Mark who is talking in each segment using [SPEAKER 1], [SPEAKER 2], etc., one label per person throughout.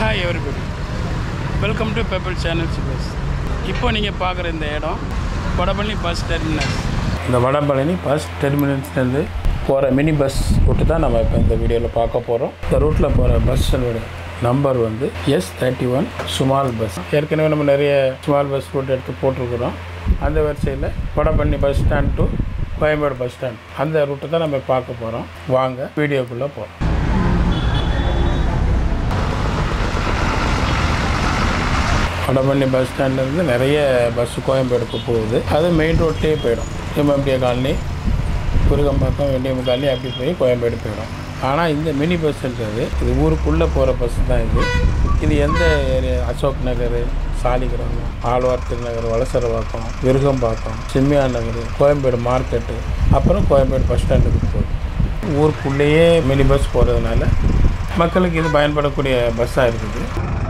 [SPEAKER 1] Hi everybody, welcome to Pebble Channel Bus. இப்போ நீங்கள் பார்க்குற இந்த இடம் வடபழனி பஸ் டெர்மினஸ். இந்த வடபழனி பஸ் டெர்மினஸ்லேருந்து போகிற மினி பஸ் ரூட்டு தான் நம்ம இப்போ இந்த வீடியோவில் பார்க்க போகிறோம். இந்த ரூட்டில் போகிற பஸ்ஸோட நம்பர் வந்து S31 ஸ்மால் பஸ். ஏற்கனவே நம்ம நிறைய ஸ்மால் பஸ் ரூட் எடுத்து போட்டிருக்கிறோம். அந்த வரிசையில் Vadapalani bus stand to Koyambedu bus stand அந்த ரூட்டை தான் நம்ம பார்க்க போகிறோம். வாங்க வீடியோக்குள்ளே போகிறோம். வடபழனி பஸ் ஸ்டாண்ட்லேருந்து நிறைய பஸ்ஸு கோயம்பேடுக்கு போகுது. அது மெயின் ரோட்லேயே போயிடும். எம்எம்டிஏ காலனி, குருகம்பாக்கம், வெண்டியம் காலனி அப்படி போய் கோயம்பேடு போயிடும். ஆனால் இந்த மினி பஸ்ன்றது இது ஊருக்குள்ளே போகிற பஸ்ஸு தான் இது எந்த ஏரியா, அசோக் நகர், சாலிகிராமம், ஆழ்வார் திருநகர், வலசரவாக்கம், விருகம்பாக்கம், செம்மியா நகர், கோயம்பேடு மார்க்கெட்டு, அப்புறம் கோயம்பேடு பஸ் ஸ்டாண்டுக்கு போகுது. ஊருக்குள்ளேயே மினி பஸ் போகிறதுனால மக்களுக்கு இது பயன்படக்கூடிய பஸ்ஸாக இருக்குது.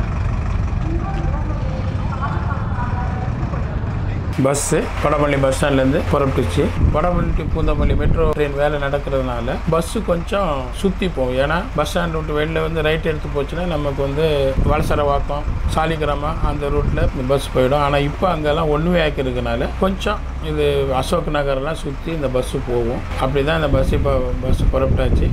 [SPEAKER 1] பஸ்ஸு வடபழனி பஸ் ஸ்டாண்ட்லேருந்து புறப்பட்டுச்சு. Vadapalani to Poonamallee metro train வேலை நடக்கிறதுனால பஸ்ஸு கொஞ்சம் சுற்றி போகும். ஏன்னா பஸ் ஸ்டாண்ட் விட்டு வெளியில் வந்து ரைட் எடுத்து போச்சுன்னா நமக்கு வந்து வலசரவாக்கம், சாலிகிராமம் அந்த ரூட்டில் பஸ் போயிடும். ஆனால் இப்போ அங்கெல்லாம் ஒன்று வே ஆக்கிருக்கனால கொஞ்சம் இது அசோக் நகரெல்லாம் சுற்றி இந்த பஸ்ஸு போகும். அப்படி தான் இந்த பஸ்ஸு இப்போ பஸ்ஸு புறப்பட்டாச்சு.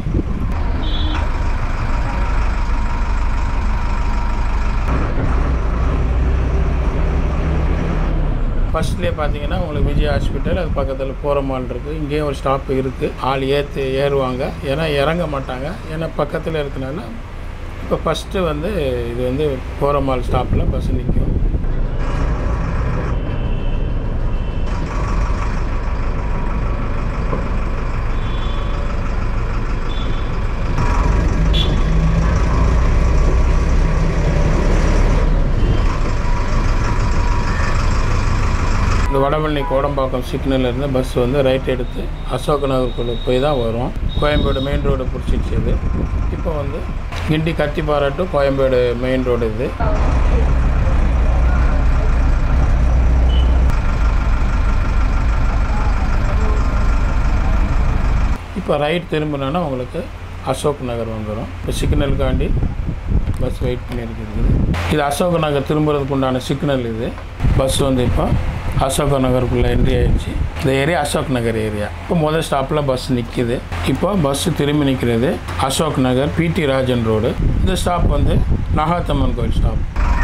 [SPEAKER 1] ஃபஸ்ட்லேயே பார்த்தீங்கன்னா உங்களுக்கு விஜய் ஹாஸ்பிட்டல், அது பக்கத்தில் கோரமால் இருக்குது. இங்கேயும் ஒரு ஸ்டாப் இருக்குது. ஆள் ஏறுவாங்க, ஏன்னா இறங்க மாட்டாங்க, ஏன்னா பக்கத்தில் இருக்கனால. இப்போ ஃபஸ்ட்டு வந்து இது வந்து கோரமால் ஸ்டாப்பில் பஸ் நிற்கும். இந்த வடபழனி கோடம்பாக்கம் சிக்னல்லேருந்து பஸ் வந்து ரைட் எடுத்து அசோக் நகருக்குள்ளே போய் தான் வரும். கோயம்பேடு மெயின் ரோடு பிடிச்சிச்சு இது. இப்போ வந்து Guindy Kathipara to Koyambedu main road இது. இப்போ ரைட் திரும்பினோன்னா உங்களுக்கு அசோக் நகர் வந்துடும். இப்போ சிக்னலுக்காண்டி பஸ் வெயிட் பண்ணியிருக்குது. இது அசோக் நகர் திரும்புறதுக்கு உண்டான சிக்னல் இது. பஸ் வந்து இப்போ அசோக் நகருக்குள்ளே என்ட்ரி ஆகிடுச்சு. இந்த ஏரியா அசோக் நகர் ஏரியா. இப்போ முதல் ஸ்டாப்பில் பஸ் நிற்கிது. இப்போ பஸ்ஸு திரும்பி நிற்கிறது அசோக் நகர் பிடி ராஜன் ரோடு. இந்த ஸ்டாப் வந்து நாகாத்தம்மன் கோயில் ஸ்டாப்.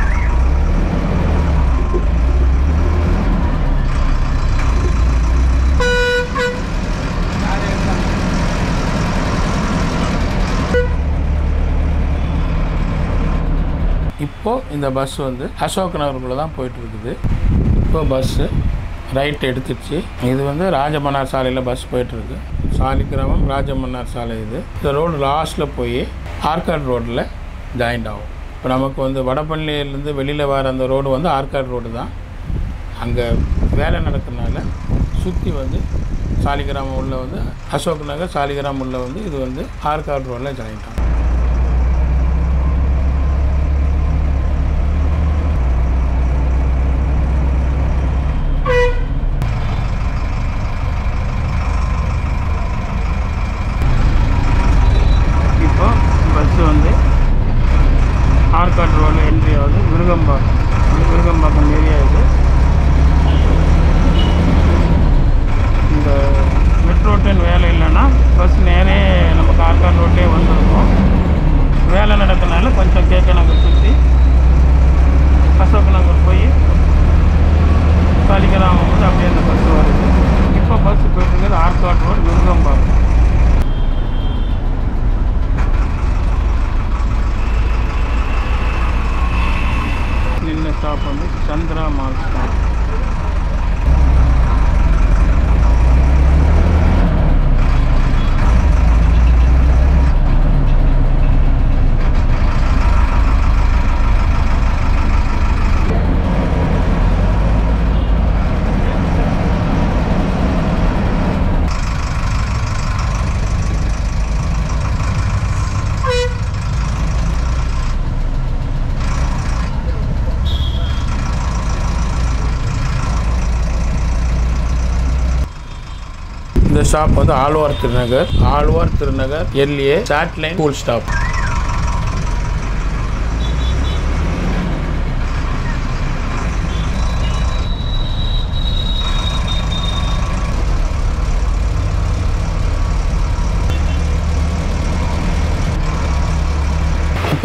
[SPEAKER 1] இப்போது இந்த பஸ் வந்து அசோக் நகருக்குள்ளே தான் போயிட்டுருக்குது. இப்போ பஸ்ஸு ரைட் எடுத்துச்சு. இது வந்து ராஜமன்னார் சாலையில் பஸ் போயிட்டுருக்கு. சாலிகிராமம் ராஜமன்னார் சாலை இது. இந்த ரோடு லாஸ்ட்டில் போய் ஆர்காட் ரோட்டில் ஜாயிண்ட் ஆகும். இப்போ நமக்கு வந்து வடபழனியிலேருந்து வெளியில் வர அந்த ரோடு வந்து ஆர்காட் ரோடு தான். அங்கே வேலை நடக்கிறதுனால சுற்றி வந்து சாலிகிராமம் உள்ள வந்து அசோக் நகர், சாலிகிராமம் உள்ள வந்து இது வந்து ஆர்காட் ரோட்டில் ஜாயிண்ட் ஆகும். ஆர்காட் ரோடு என்ட்ரி ஆகுது. விருகம்பாக்கம் ஏரியா இது. இந்த மெட்ரோ ட்ரெயின் வேலை இல்லைன்னா பஸ் நேரே நமக்கு ஆர்காட் ரோட்லேயே வந்துருக்கும். வேலை நடக்கிறதுனால கொஞ்சம் கேட்க நகர் சுற்றி அசோக் நகர் போய் சாலிகிராமம் வந்து அப்படியே அந்த பஸ் வருது. இப்போ பஸ் போயிட்டுருக்குது ஆர்காட் ரோடு விருகம்பாக்கம். நின்ன ஸ்டாப் வந்து சந்திரா மால் ஸ்டாப். இந்த ஸ்டாப் வந்து Alwar Thirunagar LA Chatelaine school stop.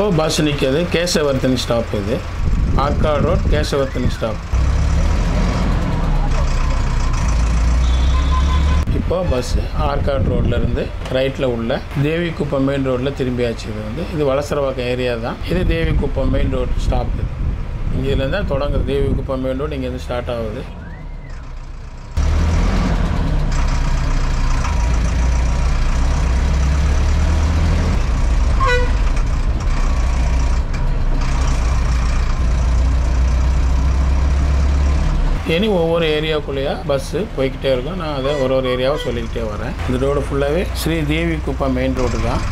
[SPEAKER 1] இப்போ பஸ் நிற்கிறது கேசவர்த்தனி ஸ்டாப். இது ஆற்காடு ரோட் கேசவர்த்தனி ஸ்டாப். இப்போ பஸ்ஸு ஆற்காடு ரோட்லேருந்து ரைட்டில் உள்ள தேவிக்குப்பம் மெயின் ரோட்டில் திரும்பியாச்சு. இது வலசரவாக்கம் ஏரியா தான். இது தேவிக்குப்பம் மெயின் ரோட் ஸ்டாப். இங்கேருந்து தான் தொடங்குது. தேவிக்குப்பம் மெயின் ரோடு இங்கேருந்து ஸ்டார்ட் ஆகுது. இனி ஒவ்வொரு ஏரியாவுக்குள்ளேயா பஸ்ஸு போய்கிட்டே இருக்கும். நான் அதை ஒரு ஏரியாவை சொல்லிக்கிட்டே வரேன். இந்த ரோடு ஃபுல்லாகவே ஸ்ரீ தேவி குப்பம் மெயின் ரோடு தான்.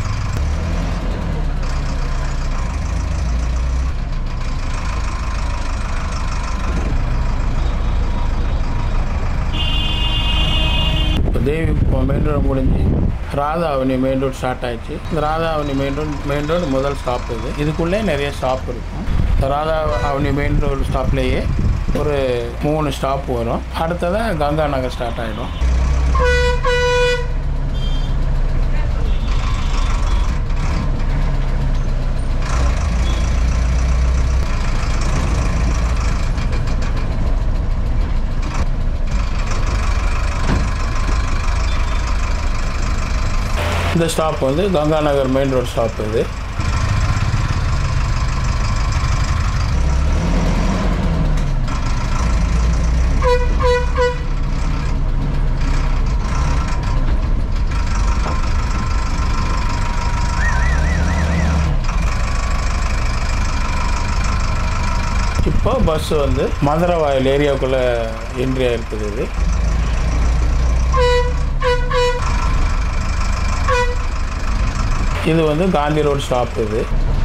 [SPEAKER 1] இப்போ தேவி குப்பம் மெயின் ரோடு முடிஞ்சு Radha Avani main road start ஆகிடுச்சு. இந்த ராதா அவனி மெயின் ரோடு முதல் ஸ்டாப். இதுக்குள்ளே நிறைய ஸ்டாப் இருக்கும். இந்த ராதா அவனி மெயின் ரோடு ஸ்டாப்லேயே ஒரு 3 ஸ்டாப் வரும். அடுத்ததான் கங்கா நகர் ஸ்டார்ட் ஆகிடும். இந்த stop Ganga Nagar main road stop. இது இப்போ பஸ் மதுரவாயல் ஏரியாவுக்குள்ளே என்ட்ரி ஆகிருக்குது. இது காந்தி ரோடு ஸ்டாப். இது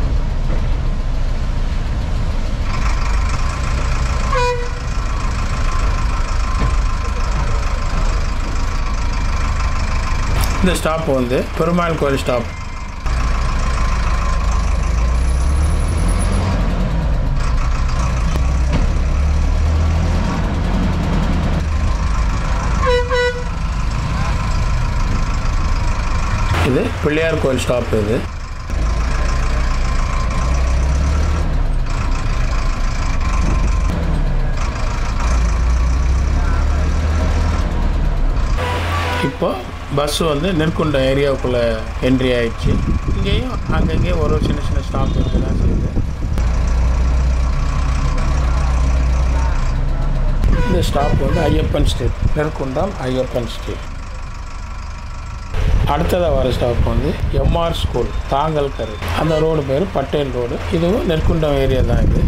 [SPEAKER 1] இந்த ஸ்டாப் பெருமாள் கோயில் ஸ்டாப். இது பிள்ளையார் கோயில் ஸ்டாப். இது இப்போ பஸ் நெற்குண்டம் ஏரியாவுக்குள்ளே என்ட்ரி ஆகிடுச்சு. இங்கேயும் அங்கங்கேயும் ஒரு சின்ன சின்ன ஸ்டாப் இருக்குதான் செய்யுது. இந்த stop Ayyappan street, Nerkundram Ayyappan street. அடுத்ததாக வர ஸ்டாப் எம்ஆர் ஸ்கூல் தாங்கல் கரை. அந்த ரோடு பேர் பட்டேல் ரோடு. இதுவும் நெற்குண்டம் ஏரியா தான். இது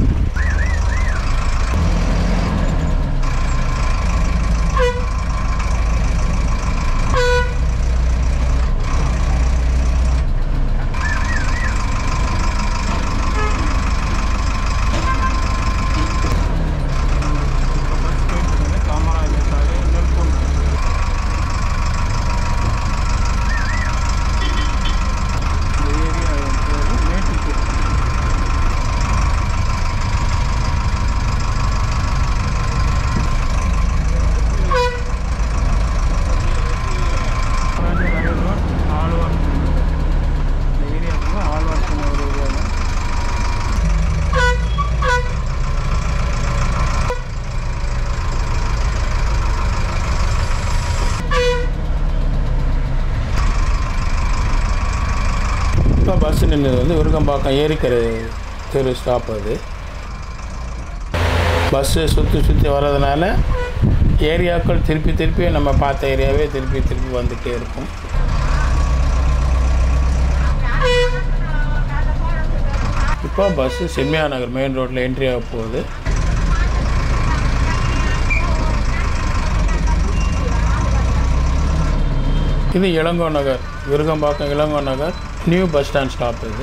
[SPEAKER 1] இப்போ பஸ் நின்றது விருகம்பாக்கம் ஏரிக்கரை தெரு ஸ்டாப். அது பஸ்ஸு சுற்றி வர்றதுனால ஏரியாக்கள் திருப்பி நம்ம பார்த்த ஏரியாவே திருப்பி வந்துகிட்டே இருக்கும். இப்போ பஸ்ஸு செம்மியா நகர் மெயின் ரோட்டில் என்ட்ரி ஆக போகுது. இது Ilango Nagar, Virugambakkam Ilango Nagar new bus stand stop. இது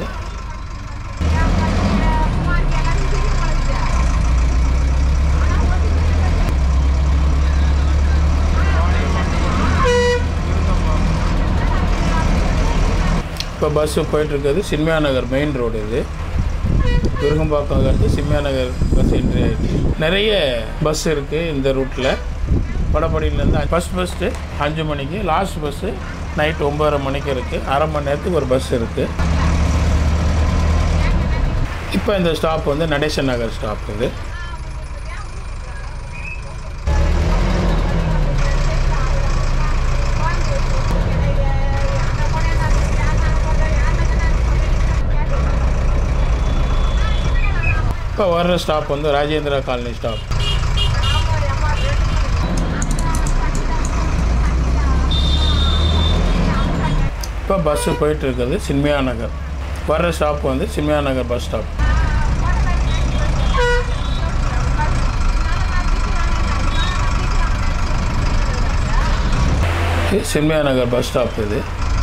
[SPEAKER 1] இப்போ பஸ்ஸு போயிட்டுருக்குது செம்மியா நகர் மெயின் ரோடு. இது விருகம்பாக்கம் செம்மியா நகர் பஸ் என்ட்ரி ஆகிடுச்சு. நிறைய பஸ் இருக்குது இந்த ரூட்டில். வடபழனிலேருந்து ஃபஸ்ட்டு 5 மணிக்கு, லாஸ்ட் பஸ்ஸு நைட் 9:30 மணிக்கு இருக்குது. அரை மணி நேரத்துக்கு ஒரு பஸ் இருக்குது. இப்போ இந்த ஸ்டாப் வந்து நடேசன் நகர் ஸ்டாப் இது. இப்போ வர்ற ஸ்டாப் வந்து ராஜேந்திரா காலனி ஸ்டாப். இப்போ பஸ்ஸு போயிட்டு இருக்குது சின்மயா நகர். வர்ற ஸ்டாப் வந்து Chinmaya Nagar bus stop. Chinmaya Nagar bus stop இது.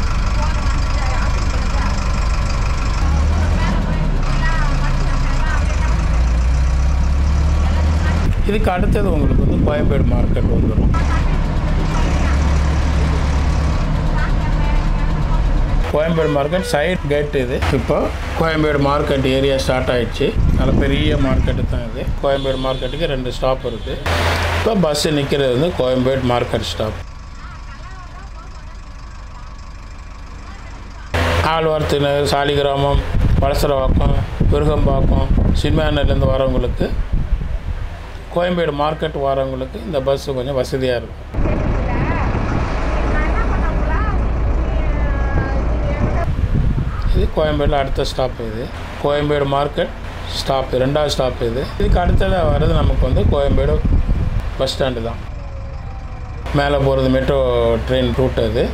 [SPEAKER 1] இதுக்கு அடுத்தது உங்களுக்கு வந்து கோயம்பேடு மார்க்கெட் வந்துடும். கோயம்பேடு மார்க்கெட் சைட் கேட் இது. இப்போ கோயம்பேடு மார்க்கெட் ஏரியா ஸ்டார்ட் ஆகிடுச்சு. நல்ல பெரிய மார்க்கெட்டு தான் இது. கோயம்பேடு மார்க்கெட்டுக்கு 2 ஸ்டாப் இருக்குது. இப்போ பஸ்ஸு நிற்கிறது வந்து கோயம்பேடு மார்க்கெட் ஸ்டாப். ஆழ்வார்த்தி நகர், சாலிகிராமம், வலசரவாக்கம், விருகம்பாக்கம், சின்மயானர்லேருந்து வரவங்களுக்கு, கோயம்பேடு மார்க்கெட் வரவங்களுக்கு இந்த பஸ்ஸு கொஞ்சம் வசதியாக இருக்கும். இது கோயம்பேடில் அடுத்த ஸ்டாப் இது. கோயம்பேடு மார்க்கெட் ஸ்டாப் 2வது ஸ்டாப் இது. இதுக்கு அடுத்ததாக வர்றது நமக்கு வந்து கோயம்பேடு பஸ் ஸ்டாண்டு தான். மேலே போகிறது மெட்ரோ ட்ரெயின் ரூட் அது.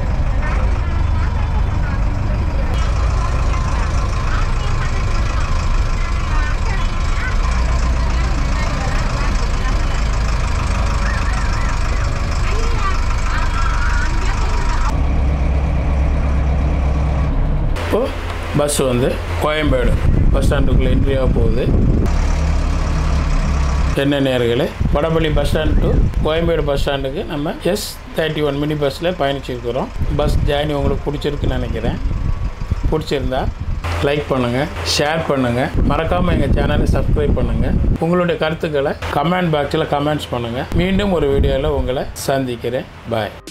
[SPEAKER 1] இப்போது பஸ் வந்து கோயம்பேடு பஸ் ஸ்டாண்டுக்குள்ளே என்ட்ரியாக போகுது. என்ன நேயர்களே, Vadapalani bus stand to Koyambedu bus ஸ்டாண்டுக்கு நம்ம S31 மினி பஸ்ஸில் பயணிச்சிருக்கிறோம். பஸ் ஜேர்னி உங்களுக்கு பிடிச்சிருக்குன்னு நினைக்கிறேன். பிடிச்சிருந்தா லைக் பண்ணுங்கள், ஷேர் பண்ணுங்கள், மறக்காமல் எங்கள் சேனலை சப்ஸ்கிரைப் பண்ணுங்கள். உங்களுடைய கருத்துக்களை கமெண்ட் பாக்ஸில் கமெண்ட்ஸ் பண்ணுங்கள். மீண்டும் ஒரு வீடியோவில் உங்களை சந்திக்கிறேன். பாய்.